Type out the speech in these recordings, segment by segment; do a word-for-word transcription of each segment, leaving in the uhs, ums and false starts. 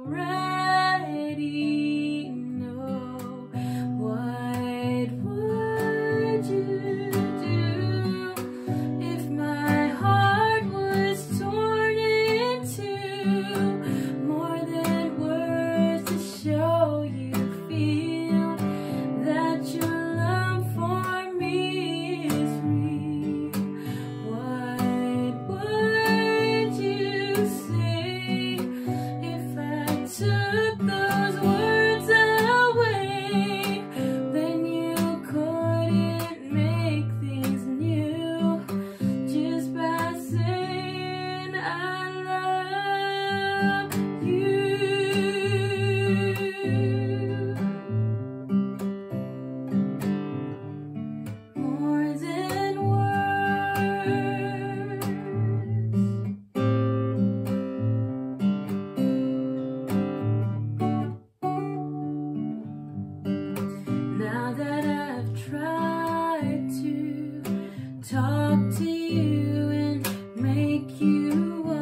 already know. What would you do if my heart was torn in two? More than words to show you feel that your love for me is real. What would you say if I took those words away? Then you couldn't make things new just by saying I love you. More than words. Now that I've tried to talk to you and make you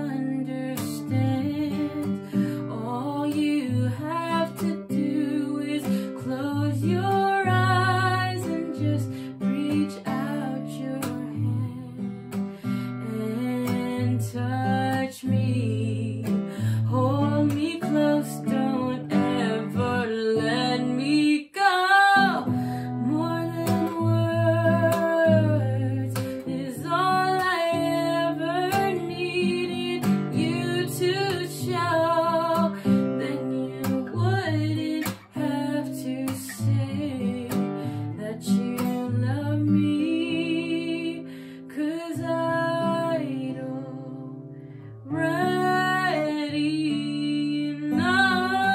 understand, all you have to do is close your eyes and just reach out your hand and touch me. Hold me close, don't ever let me go. More than words is all I ever needed you to show. Then you wouldn't have to say that you love me, 'cause I'd already know.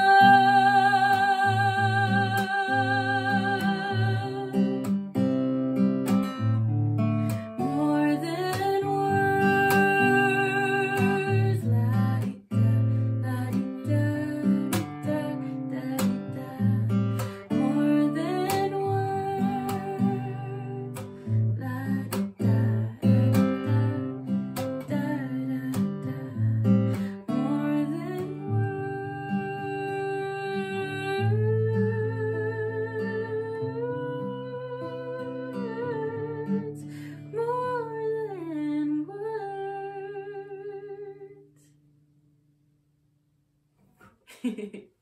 More than words. La-di-da, la-di-da-di-da-di-da. More than words. La-di-da-di-da-da-da-da. More than words. More than words.